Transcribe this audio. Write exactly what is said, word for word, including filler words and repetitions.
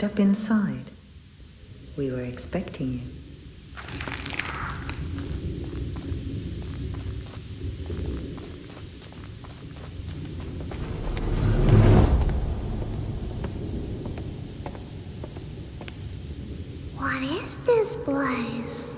Step inside. We were expecting you. What is this place?